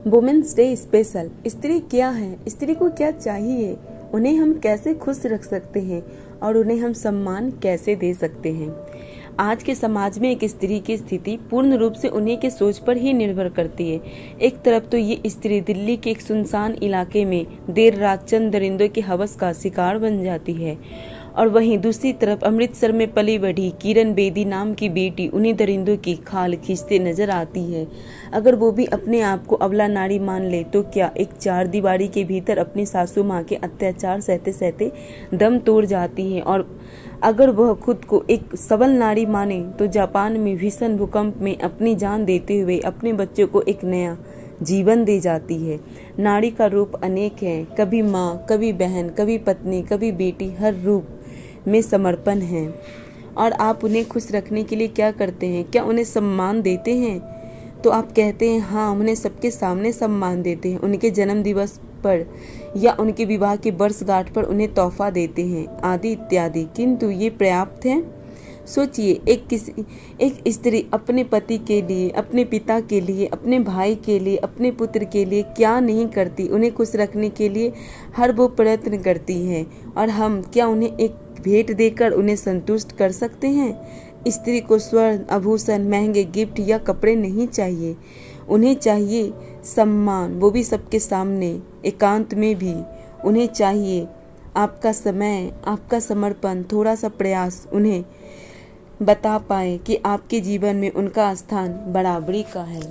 Women's day special. स्त्री क्या है, स्त्री को क्या चाहिए, उन्हें हम कैसे खुश रख सकते हैं और उन्हें हम सम्मान कैसे दे सकते हैं। आज के समाज में एक स्त्री की स्थिति पूर्ण रूप से उन्हीं के सोच पर ही निर्भर करती है। एक तरफ तो ये स्त्री दिल्ली के एक सुनसान इलाके में देर रात चंद दरिंदों की हवस का शिकार बन जाती है और वहीं दूसरी तरफ अमृतसर में पली बढ़ी किरण बेदी नाम की बेटी उन्हीं दरिंदों की खाल खींचते नजर आती है। अगर वो भी अपने आप को अबला नारी मान ले तो क्या एक चार दीवारी के भीतर अपनी सासू माँ के अत्याचार सहते सहते दम तोड़ जाती है, और अगर वह खुद को एक सबल नारी माने तो जापान में भीषण भूकंप में अपनी जान देते हुए अपने बच्चों को एक नया जीवन दे जाती है। नारी का रूप अनेक है, कभी माँ, कभी बहन, कभी पत्नी, कभी बेटी, हर रूप में समर्पण है। और आप उन्हें खुश रखने के लिए क्या करते हैं? क्या उन्हें सम्मान देते हैं? तो आप कहते हैं हाँ, उन्हें सबके सामने सम्मान देते हैं, उनके जन्म दिवस पर या उनके विवाह की वर्षगांठ पर उन्हें तोहफा देते हैं आदि इत्यादि। किंतु ये पर्याप्त है? सोचिए, एक स्त्री अपने पति के लिए, अपने पिता के लिए, अपने भाई के लिए, अपने पुत्र के लिए क्या नहीं करती। उन्हें खुश रखने के लिए हर वो प्रयत्न करती है, और हम क्या उन्हें एक भेंट देकर उन्हें संतुष्ट कर सकते हैं? स्त्री को स्वर्ण आभूषण, महंगे गिफ्ट या कपड़े नहीं चाहिए, उन्हें चाहिए सम्मान, वो भी सबके सामने, एकांत में भी। उन्हें चाहिए आपका समय, आपका समर्पण, थोड़ा सा प्रयास उन्हें बता पाए कि आपके जीवन में उनका स्थान बराबरी का है।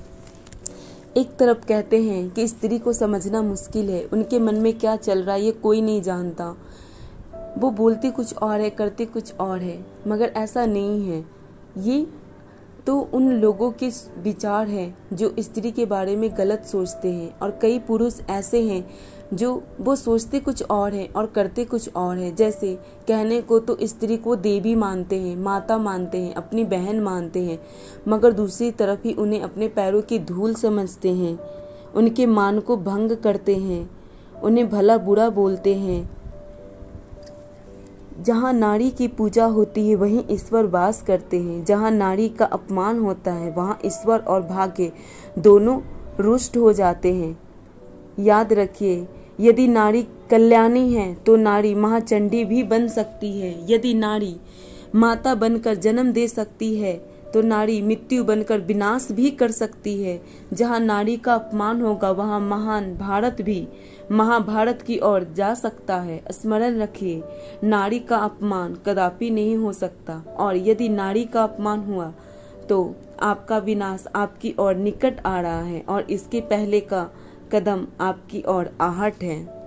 एक तरफ कहते हैं कि स्त्री को समझना मुश्किल है, उनके मन में क्या चल रहा है ये कोई नहीं जानता, वो बोलती कुछ और है, करती कुछ और है, मगर ऐसा नहीं है। ये तो उन लोगों के विचार हैं जो स्त्री के बारे में गलत सोचते हैं, और कई पुरुष ऐसे हैं जो वो सोचते कुछ और है और करते कुछ और है। जैसे कहने को तो स्त्री को देवी मानते हैं, माता मानते हैं, अपनी बहन मानते हैं, मगर दूसरी तरफ ही उन्हें अपने पैरों की धूल समझते हैं, उनके मान को भंग करते हैं, उन्हें भला बुरा बोलते हैं। जहाँ नारी की पूजा होती है वहीं ईश्वर वास करते हैं, जहाँ नारी का अपमान होता है वहाँ ईश्वर और भाग्य दोनों रुष्ट हो जाते हैं। याद रखिए, यदि नारी कल्याणी है तो नारी महाचंडी भी बन सकती है। यदि नारी माता बनकर जन्म दे सकती है तो नारी मृत्यु बनकर विनाश भी कर सकती है। जहाँ नारी का अपमान होगा वहाँ महान भारत भी महाभारत की ओर जा सकता है। स्मरण रखिए, नारी का अपमान कदापि नहीं हो सकता, और यदि नारी का अपमान हुआ तो आपका विनाश आपकी ओर निकट आ रहा है और इसके पहले का कदम आपकी ओर आहट है।